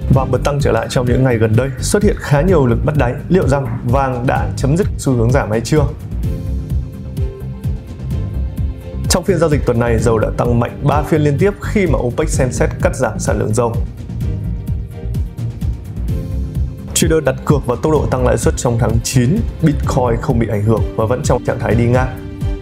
Và bật tăng trở lại trong những ngày gần đây, xuất hiện khá nhiều lực bắt đáy. Liệu rằng vàng đã chấm dứt xu hướng giảm hay chưa? Trong phiên giao dịch tuần này, dầu đã tăng mạnh 3 phiên liên tiếp khi mà OPEC xem xét cắt giảm sản lượng dầu. Trader đặt cược vào tốc độ tăng lãi suất trong tháng 9, Bitcoin không bị ảnh hưởng và vẫn trong trạng thái đi ngang.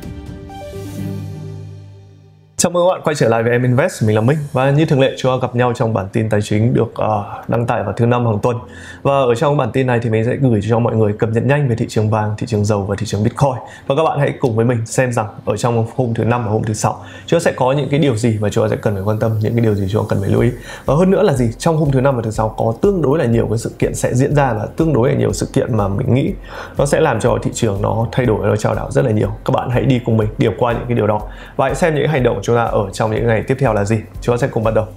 Chào mừng các bạn quay trở lại với Em Invest, mình là Minh. Và như thường lệ, chúng ta gặp nhau trong bản tin tài chính được đăng tải vào thứ 5 hàng tuần. Và ở trong bản tin này thì mình sẽ gửi cho mọi người cập nhật nhanh về thị trường vàng, thị trường dầu và thị trường Bitcoin. Và các bạn hãy cùng với mình xem rằng ở trong hôm thứ 5 và hôm thứ 6 chúng ta sẽ có những cái điều gì mà chúng ta sẽ cần phải quan tâm, những cái điều gì chúng ta cần phải lưu ý. Và hơn nữa là gì, trong hôm thứ 5 và thứ 6 có tương đối là nhiều cái sự kiện sẽ diễn ra, và tương đối là nhiều sự kiện mà mình nghĩ nó sẽ làm cho thị trường nó thay đổi, nó chao đảo rất là nhiều. Các bạn hãy đi cùng mình điểm qua những cái điều đó và hãy xem những hành động của chúng ta ở trong những ngày tiếp theo là gì. Chúng ta sẽ cùng bắt đầu.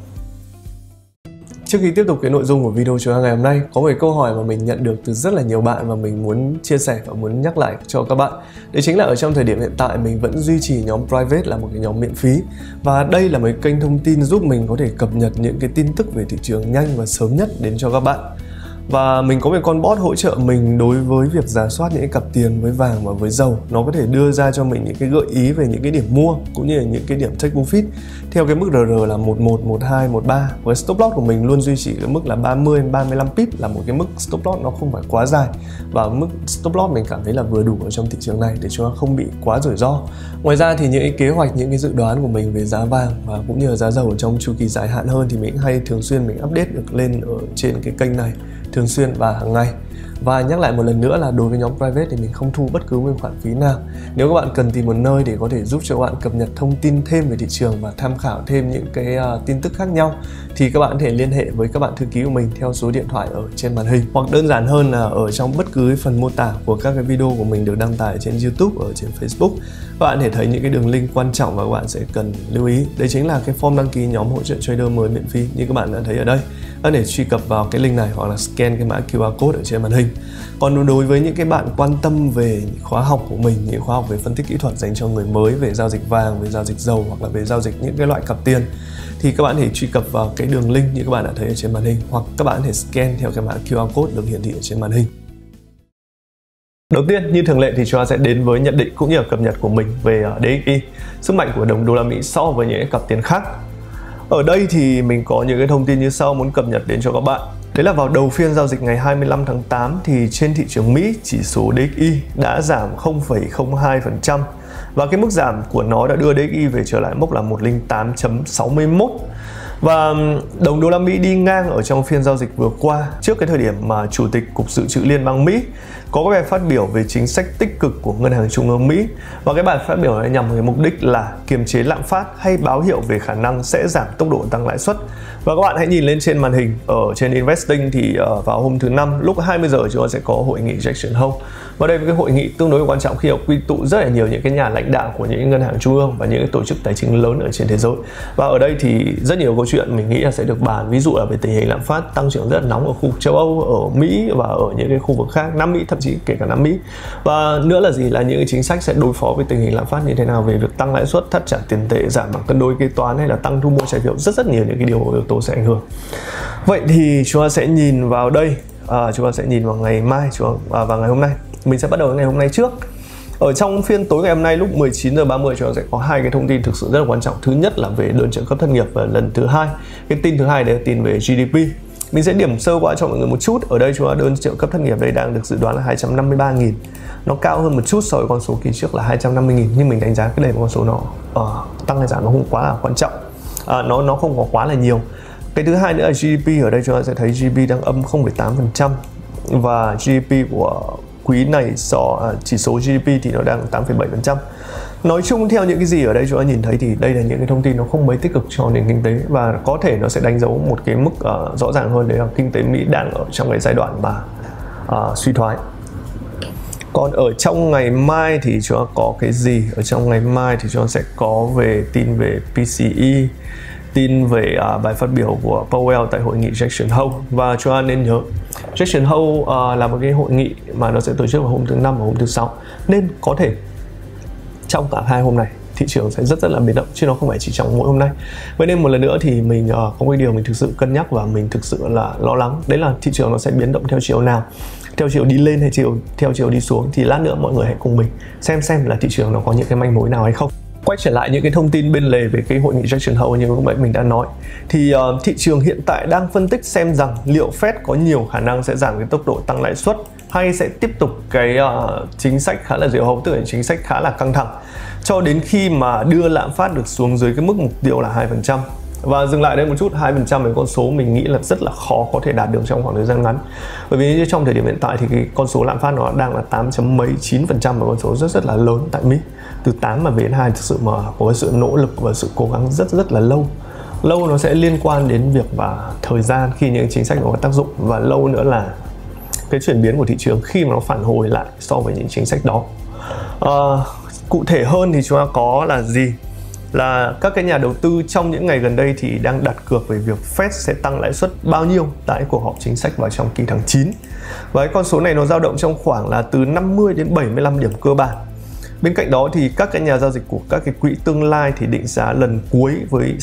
Trước khi tiếp tục cái nội dung của video chúng ta ngày hôm nay, có một câu hỏi mà mình nhận được từ rất là nhiều bạn và mình muốn chia sẻ và muốn nhắc lại cho các bạn. Đấy chính là ở trong thời điểm hiện tại mình vẫn duy trì nhóm private là một cái nhóm miễn phí. Và đây là một kênh thông tin giúp mình có thể cập nhật những cái tin tức về thị trường nhanh và sớm nhất đến cho các bạn. Và mình có một con bot hỗ trợ mình đối với việc rà soát những cái cặp tiền với vàng và với dầu. Nó có thể đưa ra cho mình những cái gợi ý về những cái điểm mua cũng như là những cái điểm take profit theo cái mức RR là 11, 12, 13. Với stop loss của mình luôn duy trì cái mức là 30, 35 pip là một cái mức stop loss nó không phải quá dài. Và mức stop loss mình cảm thấy là vừa đủ ở trong thị trường này để cho nó không bị quá rủi ro. Ngoài ra thì những cái kế hoạch, những cái dự đoán của mình về giá vàng và cũng như là giá dầu trong chu kỳ dài hạn hơn thì mình hay thường xuyên mình update được lên ở trên cái kênh này thường xuyên và hàng ngày. Và nhắc lại một lần nữa là đối với nhóm private thì mình không thu bất cứ một khoản phí nào. Nếu các bạn cần tìm một nơi để có thể giúp cho các bạn cập nhật thông tin thêm về thị trường và tham khảo thêm những cái tin tức khác nhau thì các bạn có thể liên hệ với các bạn thư ký của mình theo số điện thoại ở trên màn hình, hoặc đơn giản hơn là ở trong bất cứ phần mô tả của các cái video của mình được đăng tải trên YouTube, ở trên Facebook. Các bạn có thể thấy những cái đường link quan trọng mà các bạn sẽ cần lưu ý. Đấy chính là cái form đăng ký nhóm hỗ trợ trader mới miễn phí như các bạn đã thấy ở đây. Các bạn có thể truy cập vào cái link này hoặc là scan cái mã QR code ở trên màn hình. Còn đối với những cái bạn quan tâm về khóa học của mình, những khóa học về phân tích kỹ thuật dành cho người mới về giao dịch vàng, về giao dịch dầu hoặc là về giao dịch những cái loại cặp tiền, thì các bạn có thể truy cập vào cái đường link như các bạn đã thấy ở trên màn hình, hoặc các bạn có thể scan theo cái mã QR code được hiển thị ở trên màn hình. Đầu tiên, như thường lệ thì chúng ta sẽ đến với nhận định cũng như là cập nhật của mình về DXY, sức mạnh của đồng đô la Mỹ so với những cái cặp tiền khác. Ở đây thì mình có những cái thông tin như sau muốn cập nhật đến cho các bạn. Đấy là vào đầu phiên giao dịch ngày 25 tháng 8 thì trên thị trường Mỹ, chỉ số DXY đã giảm 0,02%. Và cái mức giảm của nó đã đưa DXY về trở lại mốc là 108.61. Và đồng đô la Mỹ đi ngang ở trong phiên giao dịch vừa qua, trước cái thời điểm mà Chủ tịch Cục Dự trữ Liên bang Mỹ có cái bài phát biểu về chính sách tích cực của Ngân hàng Trung ương Mỹ. Và cái bài phát biểu này nhằm với mục đích là kiềm chế lạm phát hay báo hiệu về khả năng sẽ giảm tốc độ tăng lãi suất. Và các bạn hãy nhìn lên trên màn hình ở trên Investing thì vào hôm thứ 5 lúc 20 giờ chúng ta sẽ có hội nghị Jackson Hole. Và đây là cái hội nghị tương đối quan trọng khi quy tụ rất là nhiều những cái nhà lãnh đạo của những ngân hàng trung ương và những cái tổ chức tài chính lớn ở trên thế giới. Và ở đây thì rất nhiều câu chuyện mình nghĩ là sẽ được bàn, ví dụ là về tình hình lạm phát tăng trưởng rất là nóng ở khu vực châu Âu, ở Mỹ và ở những cái khu vực khác, Nam Mỹ, thậm chí kể cả Nam Mỹ. Và nữa là gì, là những cái chính sách sẽ đối phó với tình hình lạm phát như thế nào về việc tăng lãi suất, thắt chặt tiền tệ, giảm bằng cân đối kế toán hay là tăng thu mua trái phiếu, rất nhiều những cái yếu tố sẽ ảnh hưởng. Vậy thì chúng ta sẽ nhìn vào đây, chúng ta sẽ nhìn vào ngày mai và ngày hôm nay. Mình sẽ bắt đầu ngày hôm nay trước. Ở trong phiên tối ngày hôm nay lúc 19h30 chúng ta sẽ có hai cái thông tin thực sự rất là quan trọng. Thứ nhất là về đơn trợ cấp thất nghiệp, và lần thứ hai, cái tin thứ hai đấy là tin về GDP. Mình sẽ điểm sơ qua cho mọi người một chút. Ở đây chúng ta đơn trợ cấp thất nghiệp đây đang được dự đoán là 253.000. Nó cao hơn một chút so với con số kỳ trước là 250.000, nhưng mình đánh giá cái này là con số nó tăng hay giảm nó không quá là quan trọng. Nó không có quá là nhiều. Cái thứ hai nữa là GDP. Ở đây chúng ta sẽ thấy GDP đang âm 0,8% và GDP của quý này chỉ số GDP thì nó đang 8,7%. Nói chung theo những cái gì ở đây chúng ta nhìn thấy thì đây là những cái thông tin nó không mấy tích cực cho nền kinh tế, và có thể nó sẽ đánh dấu một cái mức rõ ràng hơn, đấy là kinh tế Mỹ đang ở trong cái giai đoạn mà suy thoái. Còn ở trong ngày mai thì chúng ta có cái gì? Ở trong ngày mai thì chúng ta sẽ có về tin về PCE, tin về bài phát biểu của Powell tại hội nghị Jackson Hole. Và chúng ta nên nhớ Jackson Hole là một cái hội nghị mà nó sẽ tổ chức vào hôm thứ 5 và hôm thứ 6, nên có thể trong cả hai hôm này thị trường sẽ rất là biến động chứ nó không phải chỉ trong mỗi hôm nay. Vậy nên một lần nữa thì mình có một điều mình thực sự cân nhắc và mình thực sự là lo lắng, đấy là thị trường nó sẽ biến động theo chiều nào, theo chiều đi lên hay theo chiều đi xuống. Thì lát nữa mọi người hãy cùng mình xem là thị trường nó có những cái manh mối nào hay không. Quay trở lại những cái thông tin bên lề về cái hội nghị Jackson Hole như lúc nãy mình đã nói, thì thị trường hiện tại đang phân tích xem rằng liệu Fed có nhiều khả năng sẽ giảm cái tốc độ tăng lãi suất hay sẽ tiếp tục cái chính sách khá là diều hâu, tức là chính sách khá là căng thẳng cho đến khi mà đưa lạm phát được xuống dưới cái mức mục tiêu là 2%. Và dừng lại đây một chút, 2% là con số mình nghĩ là rất là khó có thể đạt được trong khoảng thời gian ngắn. Bởi vì như trong thời điểm hiện tại thì cái con số lạm phát nó đang là 8.9%, là con số rất là lớn tại Mỹ. Từ 8 mà về đến 2 thực sự mà có cái sự nỗ lực và sự cố gắng rất là lâu. Lâu nó sẽ liên quan đến việc và thời gian khi những chính sách nó có tác dụng, và lâu nữa là cái chuyển biến của thị trường khi mà nó phản hồi lại so với những chính sách đó. Cụ thể hơn thì chúng ta có là gì? Là các cái nhà đầu tư trong những ngày gần đây thì đang đặt cược về việc Fed sẽ tăng lãi suất bao nhiêu tại cuộc họp chính sách vào trong kỳ tháng 9. Và cái con số này nó dao động trong khoảng là từ 50 đến 75 điểm cơ bản. Bên cạnh đó thì các cái nhà giao dịch của các cái quỹ tương lai thì định giá lần cuối với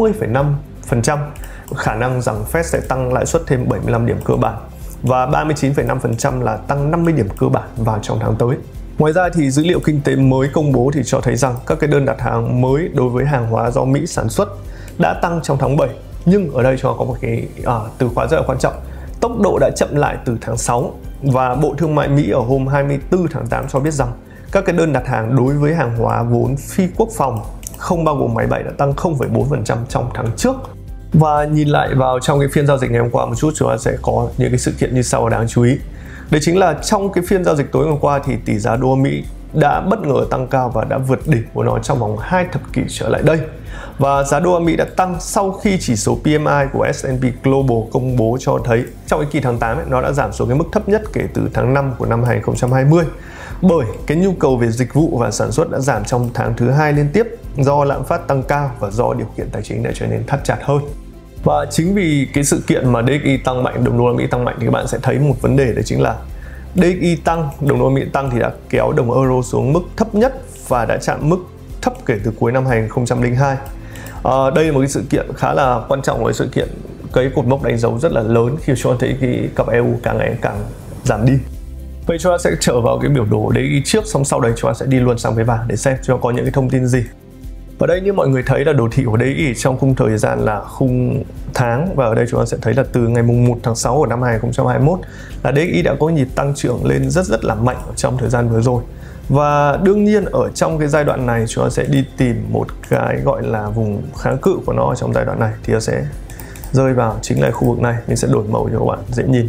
60,5% khả năng rằng Fed sẽ tăng lãi suất thêm 75 điểm cơ bản và 39,5% là tăng 50 điểm cơ bản vào trong tháng tới. Ngoài ra thì dữ liệu kinh tế mới công bố thì cho thấy rằng các cái đơn đặt hàng mới đối với hàng hóa do Mỹ sản xuất đã tăng trong tháng 7. Nhưng ở đây cho có một cái từ khóa rất là quan trọng. Tốc độ đã chậm lại từ tháng 6, và Bộ Thương mại Mỹ ở hôm 24 tháng 8 cho biết rằng các cái đơn đặt hàng đối với hàng hóa vốn phi quốc phòng không bao gồm máy bay đã tăng 0,4% trong tháng trước. Và nhìn lại vào trong cái phiên giao dịch ngày hôm qua một chút, chúng ta sẽ có những cái sự kiện như sau đáng chú ý. Đấy chính là trong cái phiên giao dịch tối hôm qua thì tỷ giá đô Mỹ đã bất ngờ tăng cao và đã vượt đỉnh của nó trong vòng 2 thập kỷ trở lại đây. Và giá đô la Mỹ đã tăng sau khi chỉ số PMI của S&P Global công bố cho thấy trong cái kỳ tháng 8 nó đã giảm xuống cái mức thấp nhất kể từ tháng 5 của năm 2020. Bởi cái nhu cầu về dịch vụ và sản xuất đã giảm trong tháng thứ 2 liên tiếp do lạm phát tăng cao và do điều kiện tài chính đã trở nên thắt chặt hơn. Và chính vì cái sự kiện mà DXY tăng mạnh, đồng đô la Mỹ tăng mạnh thì các bạn sẽ thấy một vấn đề, đó chính là DXY tăng, đồng đô la Mỹ tăng thì đã kéo đồng euro xuống mức thấp nhất và đã chạm mức thấp kể từ cuối năm 2002. Đây là một cái sự kiện khá là quan trọng, với sự kiện cái cột mốc đánh dấu rất là lớn khi chúng ta thấy cái cặp EU càng ngày càng giảm đi. Vậy chúng ta sẽ trở vào cái biểu đồ DXY trước, xong sau đấy chúng ta sẽ đi luôn sang với vàng để xem chúng ta có những cái thông tin gì. Ở đây như mọi người thấy là đồ thị của DXY trong khung thời gian là khung tháng, và ở đây chúng ta sẽ thấy là từ ngày mùng 1 tháng 6 của năm 2021 là DXY đã có nhịp tăng trưởng lên rất là mạnh ở trong thời gian vừa rồi. Và đương nhiên ở trong cái giai đoạn này chúng ta sẽ đi tìm một cái gọi là vùng kháng cự của nó trong giai đoạn này, thì nó sẽ rơi vào chính là khu vực này. Mình sẽ đổi màu cho các bạn dễ nhìn.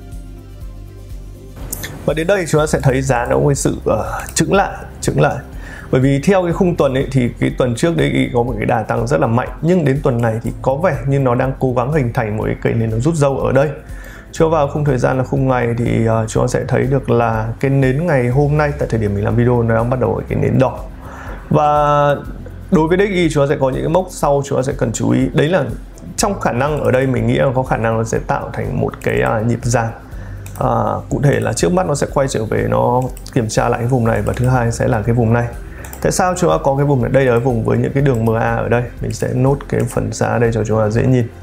Và đến đây chúng ta sẽ thấy giá nó có sự chững lại. Bởi vì theo cái khung tuần ấy thì cái tuần trước đấy có một cái đà tăng rất là mạnh, nhưng đến tuần này thì có vẻ như nó đang cố gắng hình thành một cái cây nến nó rút dâu ở đây. Cho vào khung thời gian là khung ngày thì chúng ta sẽ thấy được là cái nến ngày hôm nay tại thời điểm mình làm video nó đang bắt đầu ở cái nến đỏ. Và đối với DXY chúng ta sẽ có những cái mốc sau chúng ta sẽ cần chú ý. Đấy là trong khả năng ở đây mình nghĩ là có khả năng nó sẽ tạo thành một cái nhịp giảm. Cụ thể là trước mắt nó sẽ quay trở về, nó kiểm tra lại cái vùng này, và thứ hai sẽ là cái vùng này. Tại sao chúng ta có cái vùng này? Đây là cái vùng với những cái đường MA ở đây. Mình sẽ nốt cái phần giá đây cho chúng ta dễ nhìn.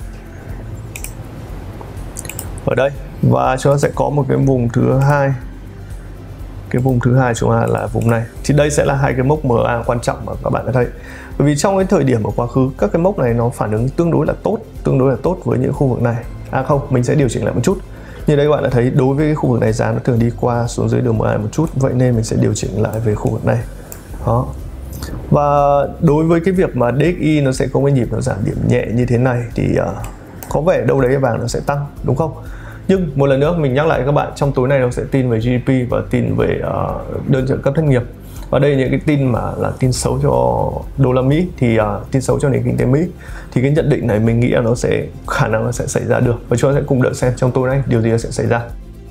Ở đây. Và chúng ta sẽ có một cái vùng thứ hai. Cái vùng thứ hai chúng ta là vùng này. Thì đây sẽ là hai cái mốc MA quan trọng mà các bạn đã thấy. Bởi vì trong cái thời điểm ở quá khứ, các cái mốc này nó phản ứng tương đối là tốt với những khu vực này. Không, mình sẽ điều chỉnh lại một chút. Như đây các bạn đã thấy đối với cái khu vực này giá nó thường đi qua xuống dưới đường MA một chút, vậy nên mình sẽ điều chỉnh lại về khu vực này. Đó. Và đối với cái việc mà DXY nó sẽ có cái nhịp nó giảm điểm nhẹ như thế này thì có vẻ đâu đấy vàng nó sẽ tăng, đúng không? Nhưng một lần nữa mình nhắc lại các bạn, trong tối nay nó sẽ tin về GDP và tin về đơn trợ cấp thất nghiệp. Và đây là những cái tin mà là tin xấu cho đô la Mỹ, thì tin xấu cho nền kinh tế Mỹ. Thì cái nhận định này mình nghĩ là nó sẽ khả năng nó sẽ xảy ra được, và chúng ta sẽ cùng đợi xem trong tối nay điều gì sẽ xảy ra.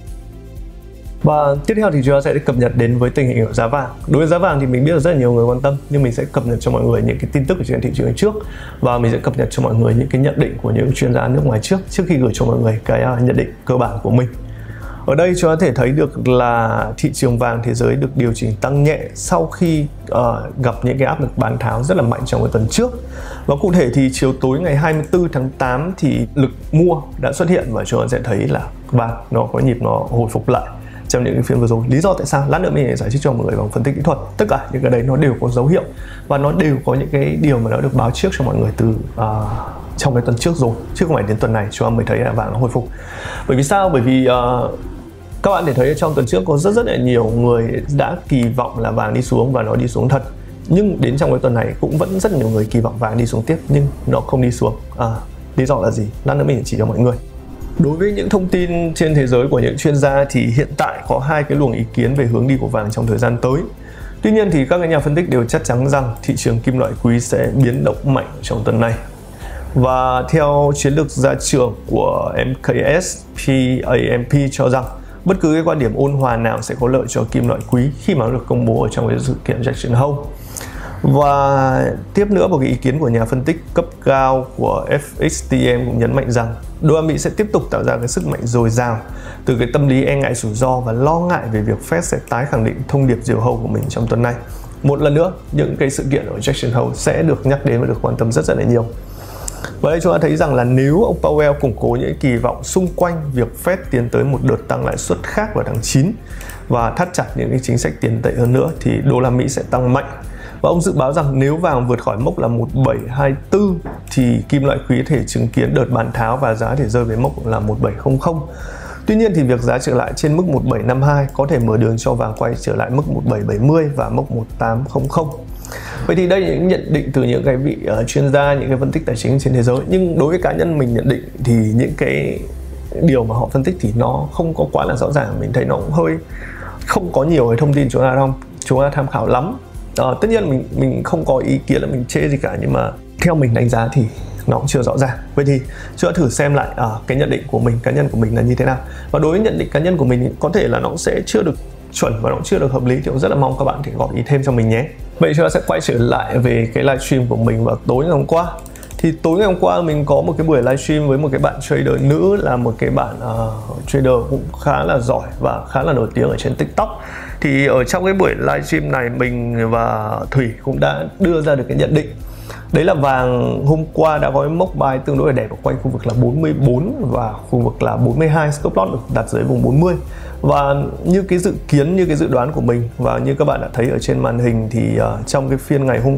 Và tiếp theo thì chúng ta sẽ cập nhật đến với tình hình của giá vàng. Đối với giá vàng thì mình biết là rất là nhiều người quan tâm, nhưng mình sẽ cập nhật cho mọi người những cái tin tức ở trên thị trường trước, và mình sẽ cập nhật cho mọi người những cái nhận định của những chuyên gia nước ngoài trước khi gửi cho mọi người cái nhận định cơ bản của mình. Ở đây chúng ta có thể thấy được là thị trường vàng thế giới được điều chỉnh tăng nhẹ sau khi gặp những cái áp lực bán tháo rất là mạnh trong cái tuần trước. Và cụ thể thì chiều tối ngày 24 tháng 8 thì lực mua đã xuất hiện và chúng ta sẽ thấy là vàng nó có nhịp nó hồi phục lại trong những cái phiên vừa rồi. Lý do tại sao? Lát nữa mình sẽ giải thích cho mọi người bằng phân tích kỹ thuật. Tất cả những cái đấy nó đều có dấu hiệu và nó đều có những cái điều mà nó được báo trước cho mọi người từ trong cái tuần trước rồi, chứ không phải đến tuần này chúng ta mới thấy là vàng nó hồi phục. Bởi vì sao? Bởi vì các bạn thể thấy trong tuần trước có rất là nhiều người đã kỳ vọng là vàng đi xuống và nó đi xuống thật. Nhưng đến trong cái tuần này cũng vẫn rất nhiều người kỳ vọng vàng đi xuống tiếp nhưng nó không đi xuống. Lý do là gì? Lát nữa mình sẽ chỉ cho mọi người. Đối với những thông tin trên thế giới của những chuyên gia thì hiện tại có hai cái luồng ý kiến về hướng đi của vàng trong thời gian tới. Tuy nhiên thì các nhà phân tích đều chắc chắn rằng thị trường kim loại quý sẽ biến động mạnh trong tuần này. Và theo chiến lược gia trưởng của MKS PAMP cho rằng bất cứ cái quan điểm ôn hòa nào sẽ có lợi cho kim loại quý khi mà nó được công bố ở trong cái sự kiện Jackson Hole. Và tiếp nữa một cái ý kiến của nhà phân tích cấp cao của FXTM cũng nhấn mạnh rằng đô la Mỹ sẽ tiếp tục tạo ra cái sức mạnh dồi dào từ cái tâm lý e ngại rủi ro và lo ngại về việc Fed sẽ tái khẳng định thông điệp diều hâu của mình trong tuần này. Một lần nữa, những cái sự kiện ở Jackson Hole sẽ được nhắc đến và được quan tâm rất là nhiều. Và đây chúng ta thấy rằng là nếu ông Powell củng cố những kỳ vọng xung quanh việc Fed tiến tới một đợt tăng lãi suất khác vào tháng 9 và thắt chặt những cái chính sách tiền tệ hơn nữa thì đô la Mỹ sẽ tăng mạnh. Và ông dự báo rằng nếu vàng vượt khỏi mốc là 1724 thì kim loại quý có thể chứng kiến đợt bán tháo và giá thể rơi về mốc là 1700. Tuy nhiên thì việc giá trở lại trên mức 1752 có thể mở đường cho vàng quay trở lại mức 1770 và mốc 1800. Vậy thì đây là những nhận định từ những cái vị chuyên gia, những cái phân tích tài chính trên thế giới. Nhưng đối với cá nhân mình nhận định thì những cái điều mà họ phân tích thì nó không có quá là rõ ràng. Mình thấy nó cũng hơi không có nhiều cái thông tin chúng ta tham khảo lắm. Tất nhiên mình không có ý kiến là mình chê gì cả, nhưng mà theo mình đánh giá thì nó cũng chưa rõ ràng. Vậy thì chúng ta thử xem lại cái nhận định của mình, cá nhân của mình là như thế nào. Và đối với nhận định cá nhân của mình có thể là nó cũng sẽ chưa được chuẩn và nó cũng chưa được hợp lý, thì cũng rất là mong các bạn thì góp ý thêm cho mình nhé. Vậy chúng ta sẽ quay trở lại về cái livestream của mình vào tối ngày hôm qua. Thì tối ngày hôm qua mình có một cái buổi livestream với một cái bạn trader nữ, là một cái bạn trader cũng khá là giỏi và khá là nổi tiếng ở trên TikTok. Thì ở trong cái buổi livestream này mình và Thủy cũng đã đưa ra được cái nhận định. Đấy là vàng hôm qua đã có cái mốc buy tương đối là đẹp ở quanh khu vực là 44 và khu vực là 42, stop loss được đặt dưới vùng 40. Và như cái dự kiến, như cái dự đoán của mình và như các bạn đã thấy ở trên màn hình thì trong cái phiên ngày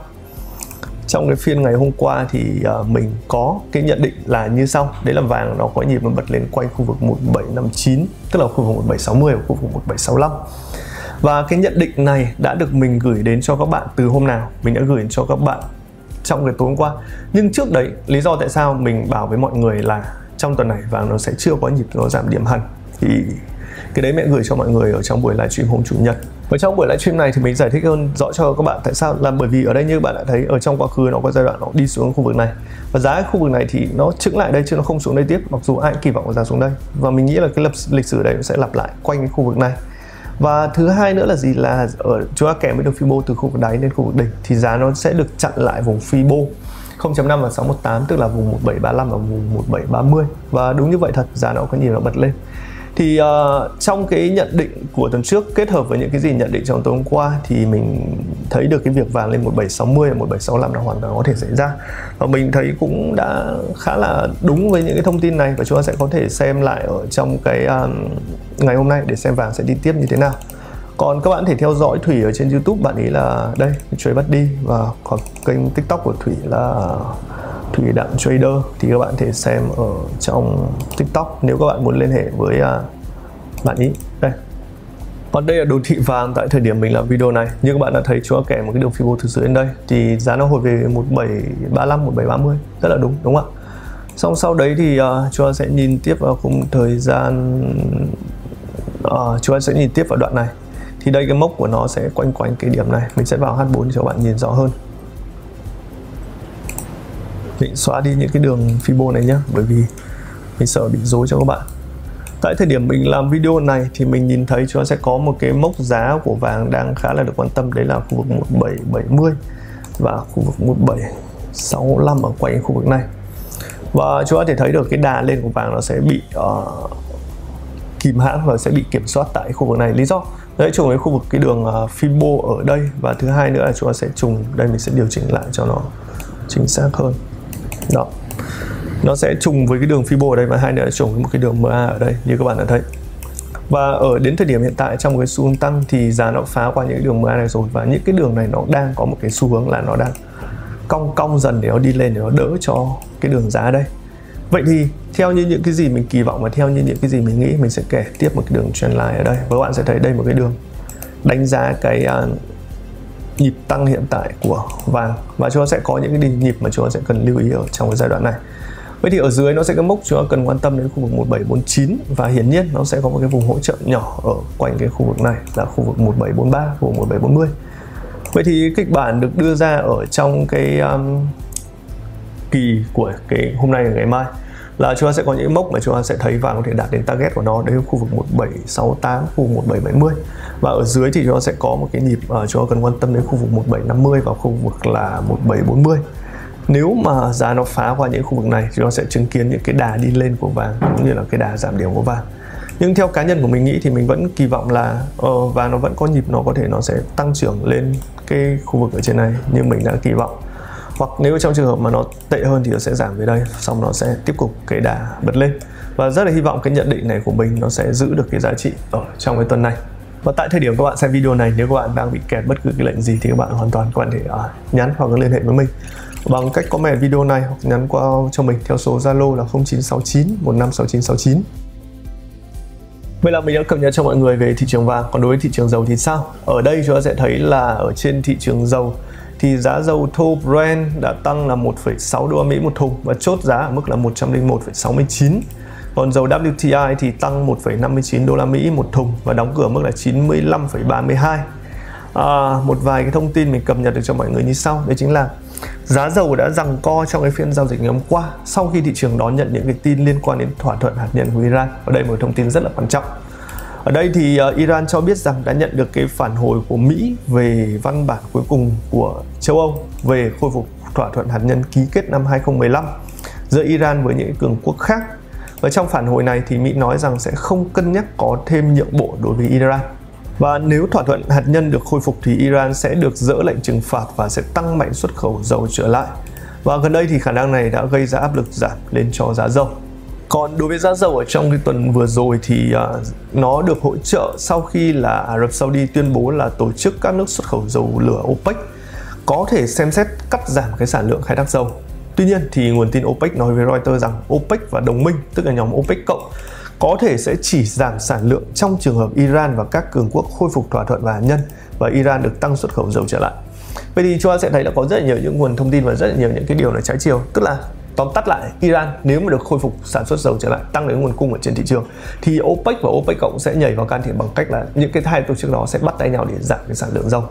hôm qua thì mình có cái nhận định là như sau. Đấy là vàng nó có nhịp nó bật lên quanh khu vực 1759, tức là khu vực 1760 và khu vực 1765. Và cái nhận định này đã được mình gửi đến cho các bạn từ hôm nào? Mình đã gửi đến cho các bạn trong cái tối hôm qua. Nhưng trước đấy, lý do tại sao mình bảo với mọi người là trong tuần này vàng nó sẽ chưa có nhịp nó giảm điểm hẳn thì cái đấy mẹ gửi cho mọi người ở trong buổi livestream hôm Chủ nhật. Và trong buổi livestream này thì mình giải thích hơn rõ cho các bạn tại sao, là bởi vì ở đây như các bạn đã thấy ở trong quá khứ nó có giai đoạn nó đi xuống khu vực này và giá khu vực này thì nó chững lại đây chứ nó không xuống đây tiếp, mặc dù ai cũng kỳ vọng giá xuống đây, và mình nghĩ là cái lịch sử đấy sẽ lặp lại quanh cái khu vực này. Và thứ hai nữa là gì, là ở chúng ta kèm với đường Fibo từ khu vực đáy lên khu vực đỉnh thì giá nó sẽ được chặn lại vùng Fibo 0.5 và 618, tức là vùng 1735 và vùng 1730. Và đúng như vậy thật, giá nó có nhìn nó bật lên. Thì trong cái nhận định của tuần trước kết hợp với những cái gì nhận định trong tối hôm qua thì mình thấy được cái việc vàng lên 1760 và 1765 là hoàn toàn có thể xảy ra. Và mình thấy cũng đã khá là đúng với những cái thông tin này, và chúng ta sẽ có thể xem lại ở trong cái ngày hôm nay để xem vàng sẽ đi tiếp như thế nào. Còn các bạn thể theo dõi Thủy ở trên YouTube, bạn ấy là đây, Trade Bắt Đi, và còn kênh TikTok của Thủy là Thủy Đặng Trader thì các bạn thể xem ở trong TikTok nếu các bạn muốn liên hệ với bạn ý. Đây. Còn đây là đồ thị vàng tại thời điểm mình làm video này. Như các bạn đã thấy, chúng ta kèm một cái đường Fibo từ dưới đến đây thì giá nó hồi về 1735, 1730, rất là đúng không ạ? Xong sau đấy thì chúng ta sẽ nhìn tiếp vào khung thời gian, chúng ta sẽ nhìn tiếp vào đoạn này. Thì đây cái mốc của nó sẽ quanh cái điểm này. Mình sẽ vào H4 cho các bạn nhìn rõ hơn. Mình xóa đi những cái đường Fibo này nhé, bởi vì mình sợ bị rối cho các bạn. Tại thời điểm mình làm video này thì mình nhìn thấy chúng ta sẽ có một cái mốc giá của vàng đang khá là được quan tâm. Đấy là khu vực 1770 và khu vực 1765 ở quanh khu vực này. Và chúng ta thể thấy được cái đà lên của vàng nó sẽ bị kìm hãm và sẽ bị kiểm soát tại khu vực này. Lý do đấy trùng với khu vực cái đường Fibo ở đây, và thứ hai nữa là chúng ta sẽ trùng đây, mình sẽ điều chỉnh lại cho nó chính xác hơn. Đó, nó sẽ trùng với cái đường Fibo ở đây, và hai nữa là trùng với một cái đường MA ở đây như các bạn đã thấy. Và ở đến thời điểm hiện tại trong cái xu hướng tăng thì giá nó phá qua những cái đường MA này rồi, và những cái đường này nó đang có một cái xu hướng là nó đang cong dần để nó đi lên, để nó đỡ cho cái đường giá đây. Vậy thì theo như những cái gì mình kỳ vọng và theo như những cái gì mình nghĩ, mình sẽ kể tiếp một cái đường trendline ở đây, và các bạn sẽ thấy đây một cái đường đánh giá cái nhịp tăng hiện tại của vàng, và chúng ta sẽ có những cái nhịp mà chúng ta sẽ cần lưu ý ở trong cái giai đoạn này. Vậy thì ở dưới nó sẽ có mốc chúng ta cần quan tâm đến khu vực 1749, và hiển nhiên nó sẽ có một cái vùng hỗ trợ nhỏ ở quanh cái khu vực này là khu vực 1743, khu vực 1740. Vậy thì kịch bản được đưa ra ở trong cái kỳ của cái hôm nay và ngày mai là chúng ta sẽ có những mốc mà chúng ta sẽ thấy vàng có thể đạt đến target của nó, đấy là khu vực 1768, khu vực 1770, và ở dưới thì chúng ta sẽ có một cái nhịp chúng ta cần quan tâm đến khu vực 1750 và khu vực là 1740. Nếu mà giá nó phá qua những khu vực này thì chúng ta sẽ chứng kiến những cái đà đi lên của vàng cũng như là cái đà giảm điểm của vàng. Nhưng theo cá nhân của mình nghĩ thì mình vẫn kỳ vọng là vàng nó vẫn có nhịp, nó có thể nó sẽ tăng trưởng lên cái khu vực ở trên này như mình đã kỳ vọng. Hoặc nếu trong trường hợp mà nó tệ hơn thì nó sẽ giảm về đây, xong nó sẽ tiếp tục cái đà bật lên. Và rất là hy vọng cái nhận định này của mình nó sẽ giữ được cái giá trị ở trong cái tuần này. Và tại thời điểm các bạn xem video này, nếu các bạn đang bị kẹt bất cứ cái lệnh gì thì các bạn hoàn toàn có thể nhắn hoặc liên hệ với mình bằng cách comment video này, hoặc nhắn qua cho mình theo số Zalo là 0969 156969. Vậy là mình đã cập nhật cho mọi người về thị trường vàng. Còn đối với thị trường dầu thì sao? Ở đây chúng ta sẽ thấy là ở trên thị trường dầu thì giá dầu thô Brent đã tăng là 1,6 đô la Mỹ một thùng và chốt giá ở mức là 101,69. Còn dầu WTI thì tăng 1,59 đô la Mỹ một thùng và đóng cửa mức là 95,32. Một vài cái thông tin mình cập nhật được cho mọi người như sau, đấy chính là giá dầu đã giằng co trong cái phiên giao dịch ngày hôm qua sau khi thị trường đón nhận những cái tin liên quan đến thỏa thuận hạt nhân của Iran. Ở đây một thông tin rất là quan trọng. Ở đây thì Iran cho biết rằng đã nhận được cái phản hồi của Mỹ về văn bản cuối cùng của châu Âu về khôi phục thỏa thuận hạt nhân ký kết năm 2015 giữa Iran với những cường quốc khác. Và trong phản hồi này thì Mỹ nói rằng sẽ không cân nhắc có thêm nhượng bộ đối với Iran. Và nếu thỏa thuận hạt nhân được khôi phục thì Iran sẽ được dỡ lệnh trừng phạt và sẽ tăng mạnh xuất khẩu dầu trở lại. Và gần đây thì khả năng này đã gây ra áp lực giảm lên cho giá dầu. Còn đối với giá dầu ở trong cái tuần vừa rồi thì nó được hỗ trợ sau khi là Ả Rập Saudi tuyên bố là tổ chức các nước xuất khẩu dầu lửa OPEC có thể xem xét cắt giảm cái sản lượng khai thác dầu. Tuy nhiên thì nguồn tin OPEC nói với Reuters rằng OPEC và đồng minh, tức là nhóm OPEC cộng, có thể sẽ chỉ giảm sản lượng trong trường hợp Iran và các cường quốc khôi phục thỏa thuận về hạt nhân và Iran được tăng xuất khẩu dầu trở lại. Vậy thì chúng ta sẽ thấy là có rất là nhiều những nguồn thông tin và rất là nhiều những cái điều là trái chiều. Tức là tóm tắt lại, Iran nếu mà được khôi phục sản xuất dầu trở lại, tăng đến nguồn cung ở trên thị trường thì OPEC và OPEC cộng sẽ nhảy vào can thiệp bằng cách là những cái hai tổ chức đó sẽ bắt tay nhau để giảm cái sản lượng dầu.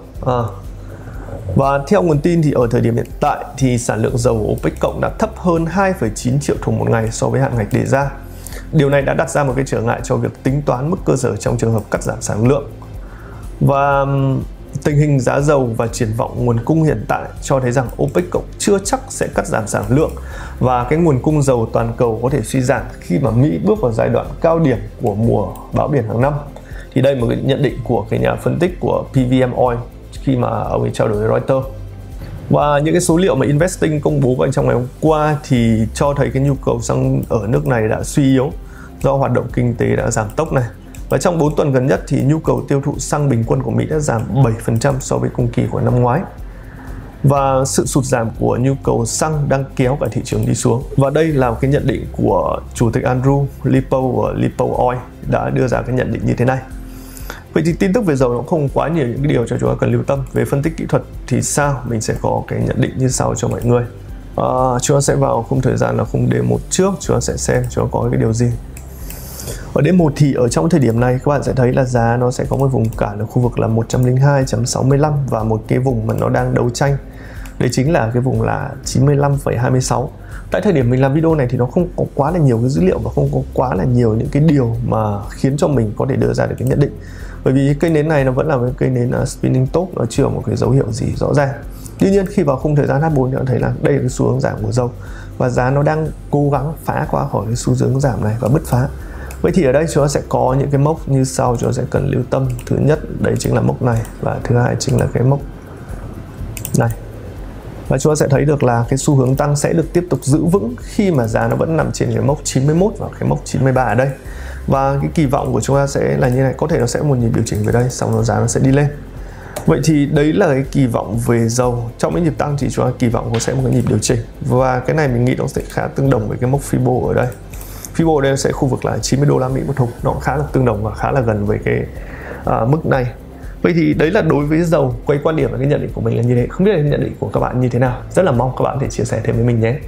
Và theo nguồn tin thì ở thời điểm hiện tại thì sản lượng dầu của OPEC cộng đã thấp hơn 2,9 triệu thùng một ngày so với hạn ngạch đề ra. Điều này đã đặt ra một cái trở ngại cho việc tính toán mức cơ sở trong trường hợp cắt giảm sản lượng. Và tình hình giá dầu và triển vọng nguồn cung hiện tại cho thấy rằng OPEC cộng chưa chắc sẽ cắt giảm sản lượng và cái nguồn cung dầu toàn cầu có thể suy giảm khi mà Mỹ bước vào giai đoạn cao điểm của mùa bão biển hàng năm. Thì đây là một cái nhận định của cái nhà phân tích của PVM Oil khi mà ông ấy trao đổi với Reuters. Và những cái số liệu mà Investing công bố vào trong ngày hôm qua thì cho thấy cái nhu cầu xăng ở nước này đã suy yếu do hoạt động kinh tế đã giảm tốc này. Và trong 4 tuần gần nhất thì nhu cầu tiêu thụ xăng bình quân của Mỹ đã giảm 7% so với cùng kỳ của năm ngoái. Và sự sụt giảm của nhu cầu xăng đang kéo cả thị trường đi xuống. Và đây là một cái nhận định của Chủ tịch Andrew Lipow của Lipow Oil đã đưa ra cái nhận định như thế này. Vậy thì tin tức về dầu nó không quá nhiều những cái điều cho chúng ta cần lưu tâm. Về phân tích kỹ thuật thì sao? Mình sẽ có cái nhận định như sau cho mọi người. Chúng ta sẽ vào khung thời gian là khung D1 trước, chúng ta sẽ xem chúng ta có cái điều gì. Ở D1 thì ở trong thời điểm này các bạn sẽ thấy là giá nó sẽ có một vùng cản ở khu vực là 102.65 và một cái vùng mà nó đang đấu tranh. Đấy chính là cái vùng là 95,26. Tại thời điểm mình làm video này thì nó không có quá là nhiều cái dữ liệu và không có quá là nhiều những cái điều mà khiến cho mình có thể đưa ra được cái nhận định. Bởi vì cây nến này nó vẫn là cái cây nến spinning top, nó chưa một cái dấu hiệu gì rõ ràng. Tuy nhiên khi vào khung thời gian H4 thì bạn thấy là đây là cái xu hướng giảm của dầu và giá nó đang cố gắng phá qua khỏi cái xu hướng giảm này và bứt phá. Vậy thì ở đây chúng ta sẽ có những cái mốc như sau chúng ta sẽ cần lưu tâm. Thứ nhất đấy chính là mốc này, và thứ hai chính là cái mốc này. Và chúng ta sẽ thấy được là cái xu hướng tăng sẽ được tiếp tục giữ vững khi mà giá nó vẫn nằm trên cái mốc 91 và cái mốc 93 ở đây. Và cái kỳ vọng của chúng ta sẽ là như này, có thể nó sẽ một nhịp điều chỉnh về đây, xong rồi giá nó sẽ đi lên. Vậy thì đấy là cái kỳ vọng về dầu. Trong cái nhịp tăng thì chúng ta kỳ vọng có sẽ một cái nhịp điều chỉnh. Và cái này mình nghĩ nó sẽ khá tương đồng với cái mốc Fibo ở đây. Fibo ở đây sẽ khu vực là 90 đô la Mỹ một thùng, nó khá là tương đồng và khá là gần với cái mức này. Vậy thì đấy là đối với dầu. Quay quan điểm và cái nhận định của mình là như thế. Không biết là nhận định của các bạn như thế nào. Rất là mong các bạn có thể chia sẻ thêm với mình nhé.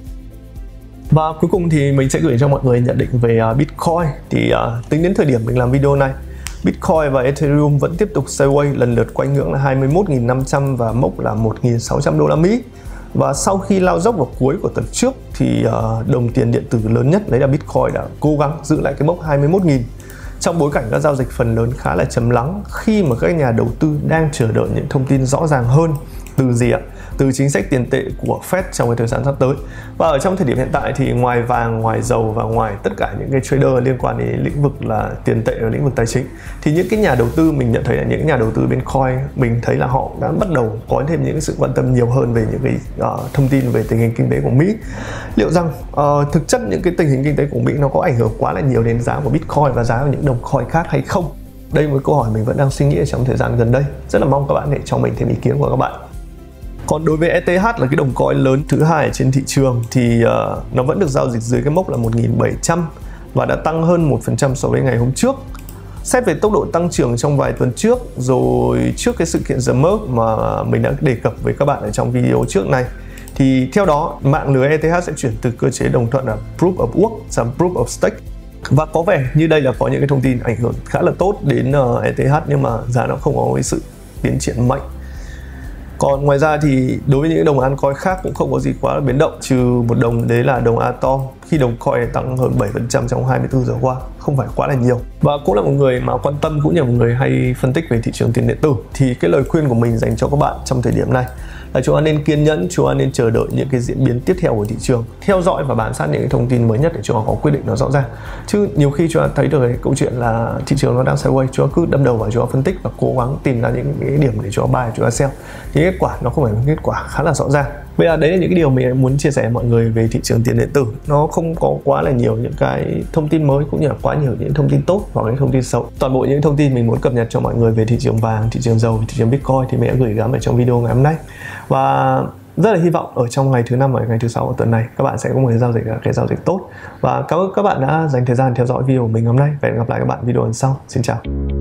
Và cuối cùng thì mình sẽ gửi cho mọi người nhận định về Bitcoin. Thì tính đến thời điểm mình làm video này, Bitcoin và Ethereum vẫn tiếp tục sideways, lần lượt quanh ngưỡng là 21.500 và mốc là 1.600 đô la Mỹ. Và sau khi lao dốc vào cuối của tuần trước thì đồng tiền điện tử lớn nhất đấy là Bitcoin đã cố gắng giữ lại cái mốc 21.000 trong bối cảnh các giao dịch phần lớn khá là trầm lắng, khi mà các nhà đầu tư đang chờ đợi những thông tin rõ ràng hơn từ gì ạ? Từ chính sách tiền tệ của Fed trong cái thời gian sắp tới. Và ở trong thời điểm hiện tại thì ngoài vàng, ngoài dầu và ngoài tất cả những cái trader liên quan đến lĩnh vực là tiền tệ và lĩnh vực tài chính, thì những cái nhà đầu tư mình nhận thấy là những nhà đầu tư bên coin, mình thấy là họ đã bắt đầu có thêm những sự quan tâm nhiều hơn về những cái thông tin về tình hình kinh tế của Mỹ. Liệu rằng thực chất những cái tình hình kinh tế của Mỹ nó có ảnh hưởng quá là nhiều đến giá của Bitcoin và giá của những đồng coin khác hay không? Đây là một câu hỏi mình vẫn đang suy nghĩ trong thời gian gần đây. Rất là mong các bạn để cho mình thêm ý kiến của các bạn. Còn đối với ETH là cái đồng coin lớn thứ hai trên thị trường thì nó vẫn được giao dịch dưới cái mốc là 1.700 và đã tăng hơn 1% so với ngày hôm trước. Xét về tốc độ tăng trưởng trong vài tuần trước, rồi trước cái sự kiện The Merge mà mình đã đề cập với các bạn ở trong video trước này, thì theo đó mạng lưới ETH sẽ chuyển từ cơ chế đồng thuận là Proof of Work sang Proof of Stake. Và có vẻ như đây là có những cái thông tin ảnh hưởng khá là tốt đến ETH, nhưng mà giá nó không có cái sự tiến triển mạnh. Còn ngoài ra thì đối với những đồng altcoin khác cũng không có gì quá là biến động, trừ một đồng đấy là đồng Atom, khi đồng coin tăng hơn 7% trong 24 giờ qua, không phải quá là nhiều. Và cũng là một người mà quan tâm, cũng như là một người hay phân tích về thị trường tiền điện tử, thì cái lời khuyên của mình dành cho các bạn trong thời điểm này là chúng ta nên kiên nhẫn, chúng ta nên chờ đợi những cái diễn biến tiếp theo của thị trường, theo dõi và bám sát những cái thông tin mới nhất để chúng ta có quyết định nó rõ ràng. Chứ nhiều khi chúng ta thấy được cái câu chuyện là thị trường nó đang sideways, chúng ta cứ đâm đầu vào chúng ta phân tích và cố gắng tìm ra những cái điểm để chúng ta buy, chúng ta sell, thì kết quả nó không phải một kết quả khá là rõ ràng. Vậy là đấy là những cái điều mình muốn chia sẻ với mọi người về thị trường tiền điện tử. Nó không có quá là nhiều những cái thông tin mới, cũng như là quá nhiều những thông tin tốt hoặc những thông tin xấu. Toàn bộ những thông tin mình muốn cập nhật cho mọi người về thị trường vàng, thị trường dầu, thị trường Bitcoin thì mình đã gửi gắm ở trong video ngày hôm nay. Và rất là hy vọng ở trong ngày thứ 5 và ngày thứ 6 của tuần này các bạn sẽ có một cái giao dịch tốt. Và cảm ơn các bạn đã dành thời gian theo dõi video của mình hôm nay. Và hẹn gặp lại các bạn video lần sau. Xin chào.